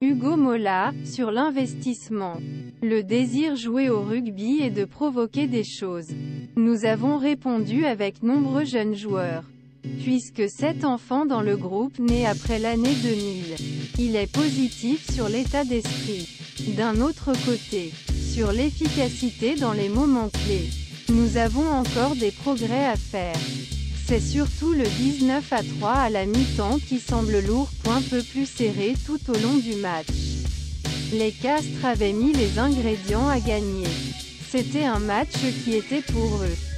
Hugo Mola, sur l'investissement. Le désir jouer au rugby et de provoquer des choses. Nous avons répondu avec nombreux jeunes joueurs. Puisque 7 enfants dans le groupe né après l'année 2000. Il est positif sur l'état d'esprit. D'un autre côté, sur l'efficacité dans les moments clés. Nous avons encore des progrès à faire. C'est surtout le 19-3 à la mi-temps qui semble lourd, un peu plus serré tout au long du match. Les Castres avaient mis les ingrédients à gagner. C'était un match qui était pour eux.